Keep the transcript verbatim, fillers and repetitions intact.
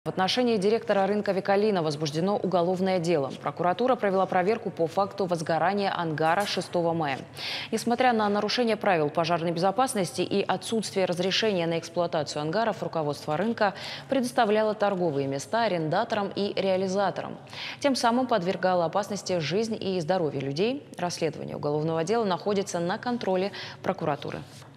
В отношении директора рынка Викалина возбуждено уголовное дело. Прокуратура провела проверку по факту возгорания ангара шестого мая. Несмотря на нарушение правил пожарной безопасности и отсутствие разрешения на эксплуатацию ангаров, руководство рынка предоставляло торговые места арендаторам и реализаторам. Тем самым подвергало опасности жизнь и здоровье людей. Расследование уголовного дела находится на контроле прокуратуры.